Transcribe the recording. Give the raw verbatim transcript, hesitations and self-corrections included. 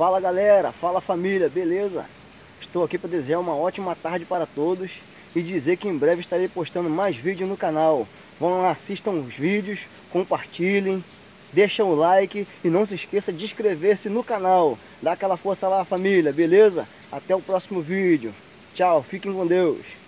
Fala galera, fala família, beleza? Estou aqui para desejar uma ótima tarde para todos e dizer que em breve estarei postando mais vídeos no canal. Vão lá, assistam os vídeos, compartilhem, deixem o like e não se esqueça de inscrever-se no canal. Dá aquela força lá família, beleza? Até o próximo vídeo. Tchau, fiquem com Deus.